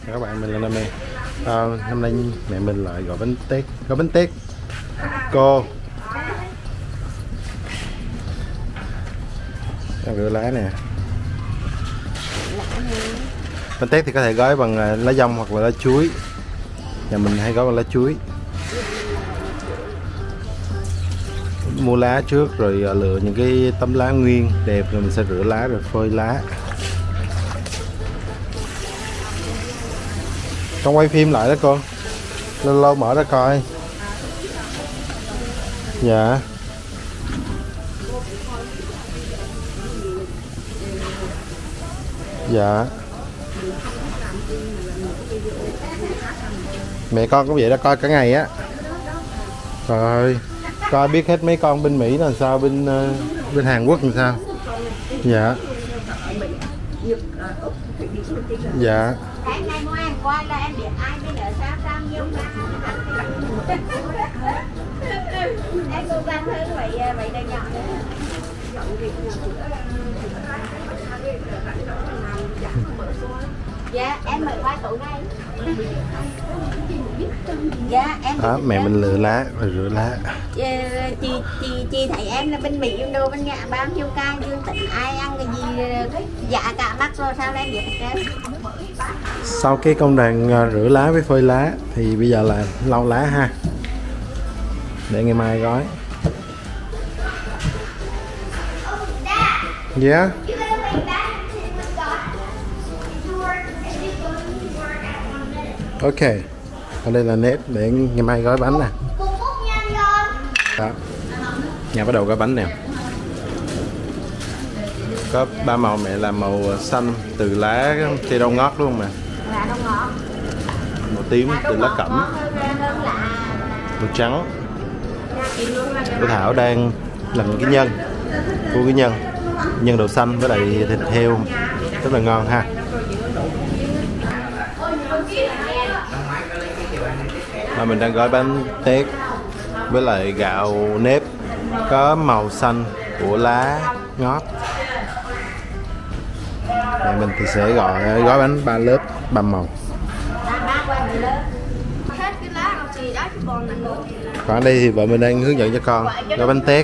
Các bạn, mình là Nam. Năm nay mẹ mình lại gọi bánh tét cô rửa lá nè. Bánh tét thì có thể gói bằng lá dong hoặc là lá chuối. Nhà mình hay gói bằng lá chuối. Mua lá trước rồi lựa những cái tấm lá nguyên đẹp rồi mình sẽ rửa lá rồi phơi lá. Con quay phim lại đó con, lâu lâu mở ra coi. Dạ. Dạ. Mẹ con cũng vậy đó, coi cả ngày á. Trời ơi, coi biết hết mấy con bên Mỹ là sao, bên Hàn Quốc làm sao. Dạ. Dạ. Ngày mua ăn qua là em biết ai bây giờ sao nhiêu em cố gắng hơn vậy đây nhỏ nữa. Dạ em mời qua tủ này. Dạ em Mẹ mình lựa lá rồi rửa lá. Chị thấy em là bên Mỹ Indo bên nhà bao nhiêu ca dương tính ai ăn cái gì dạ cả mắt rồi sao em biết hết. Sau cái công đoạn rửa lá với phơi lá thì bây giờ là lau lá ha, để ngày mai gói. Yeah. Ok. Còn đây là nếp để ngày mai gói bánh nè. Đó. Nhà bắt đầu gói bánh nè. Có 3 màu, mẹ làm màu xanh từ lá cây rau ngót đúng không mẹ? Lá rau ngót. Màu tím từ lá cẩm. Màu trắng. Cô Thảo đang làm cái nhân, cua cái nhân đậu xanh với lại thịt heo rất là ngon ha. Mà mình đang gói bánh tét với lại gạo nếp có màu xanh của lá ngót. Mẹ mình thì sẽ gói bánh 3 lớp 3 màu. Còn ở đây thì vợ mình đang hướng dẫn cho con gói bánh tét.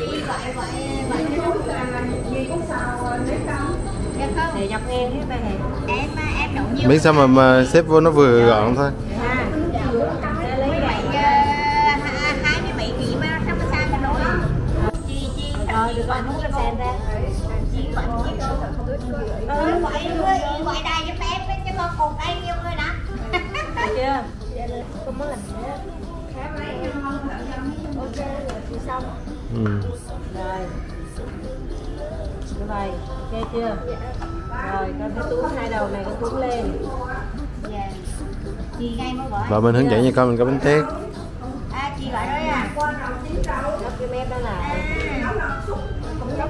Miễn sao mà xếp vô nó vừa gọn thôi. Gọi đây giúp em cho con cùng đây nhiêu người nè. Chưa? Không muốn làm nữa. Ok, xong. Rồi. Như vậy, ok chưa? Rồi, con cái túi hai đầu này con cuốn lên. Dạ. Chị ngay mới gọi. Vợ mình hướng dẫn cho con mình có bánh tét. Chị gọi đó à. Nó kêu em đó là. Nó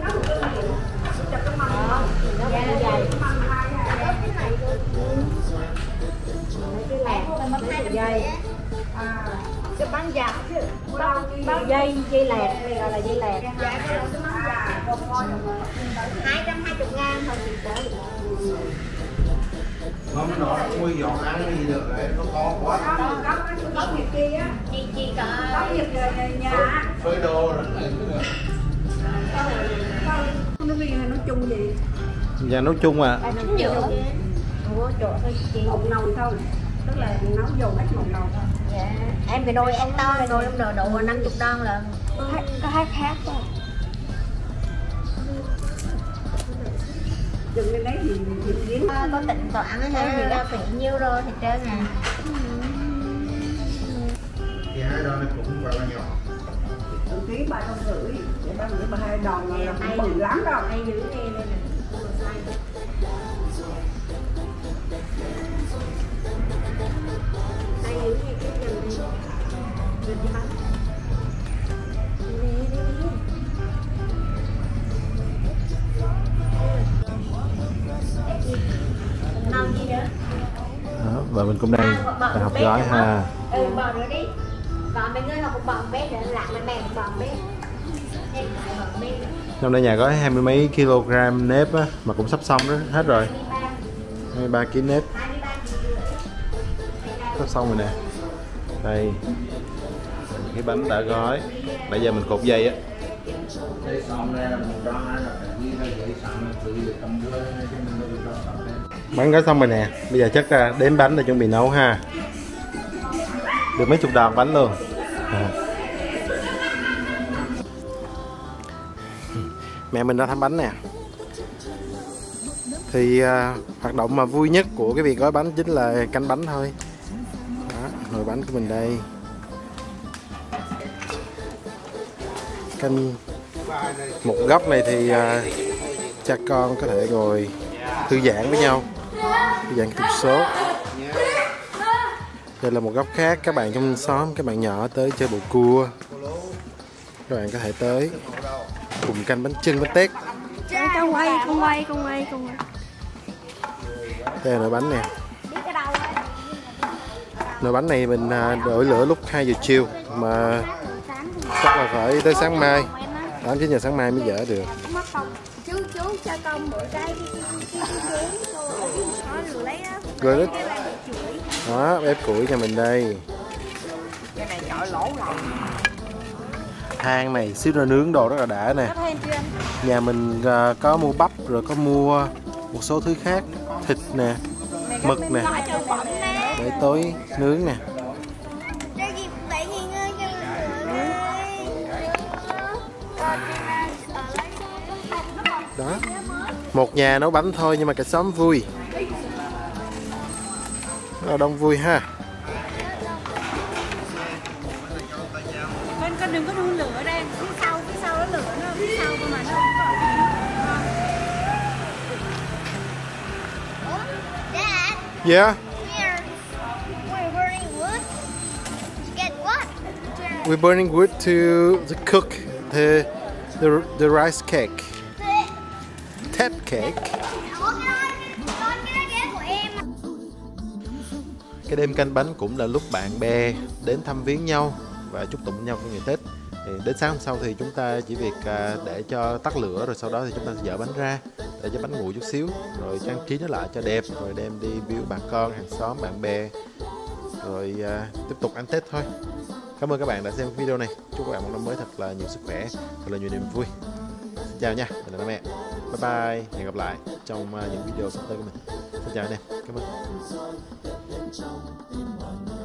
cái dày. Cái bánh dạt chứ, dây lẹt, đây gọi là dây lẹt. 220.000 thôi chị tới. Nó nuôi giọt ăn gì được đấy, nó khó quá. Có việc kia á, chị có việc nhà. Phơi đồ rồi. Nó vì là nó chung gì? Dạ nấu chung à. Nấu giữa. Ủa chỗ thôi chị. Một nồi thôi. Tức là nấu dầu hết một nồi thôi. Dạ. Em cái nồi ăn to, cái nồi em độ 50 đon là có hai khác thôi. Đừng cái đấy thì biến có tịnh toán hay là phải nhiêu rồi thì trơn à. Thì hai đòn này cũng rất là nhỏ. Một ký 350, để 350 hai đòn này là cũng bự lắm đâu. Hay giữ nghe đây nè. Hay giữ nghe cái chân này. Rồi đi bắn. Đó, và mình cũng đang học gói ha. Bỏ nữa đi. Bỏ mấy người học bỏ bé nữa, lạc mấy mẹ bỏ bé. Năm nay nhà gói 20 mấy kg nếp á, mà cũng sắp xong đó, hết rồi. 23 kg nếp. sắp xong rồi nè. Đây cái bánh đã gói, bây giờ mình cột dây á. Bánh gói xong rồi nè, bây giờ chắc ra đếm bánh để chuẩn bị nấu ha. Được mấy chục đồng bánh luôn. Mẹ mình đã thăm bánh nè. Thì hoạt động mà vui nhất của cái việc gói bánh chính là canh bánh thôi. Đó, nồi bánh của mình đây. Canh một góc này thì cha con có thể ngồi thư giãn với nhau, thư giãn tần số. Đây là một góc khác, các bạn trong xóm, các bạn nhỏ tới chơi bầu cua, các bạn có thể tới cùng canh bánh chưng, bánh tét. Con quay. Đây là nồi bánh nè. Nồi bánh này mình đổi lửa lúc 2 giờ chiều mà chắc là phải tới sáng mai, 8-9 giờ sáng mai mới dỡ được. Chú cho con bữa cái Rồi đó. Đó, bếp củi nhà mình đây. Cái này chọi lỗ lòng. Than này xíu nữa nướng đồ rất là đã nè. Nhà mình có mua bắp rồi có mua một số thứ khác, thịt nè, mực nè, để tối nướng nè. Đó, một nhà nấu bánh thôi nhưng mà cả xóm vui, rất là đông vui ha. Con đừng có đun lửa đây, phía sau đó lửa nó phía sau mà nó không có. Yeah. Here, we're burning wood. To get what? We're burning wood to cook the rice cake. Tet cake. Cái đêm canh bánh cũng là lúc bạn bè đến thăm viếng nhau và chúc tụng nhau trong ngày Tết. Thì đến sáng hôm sau thì chúng ta chỉ việc để cho tắt lửa, rồi sau đó thì chúng ta sẽ dỡ bánh ra để cho bánh nguội chút xíu, rồi trang trí nó lại cho đẹp, rồi đem đi biếu bà con, hàng xóm, bạn bè, rồi tiếp tục ăn Tết thôi. Cảm ơn các bạn đã xem video này. Chúc các bạn một năm mới thật là nhiều sức khỏe, thật là nhiều niềm vui. Xin chào nha, mình là mẹ. Bye bye, hẹn gặp lại trong những video sắp tới của mình. Xin chào anh em, cảm ơn.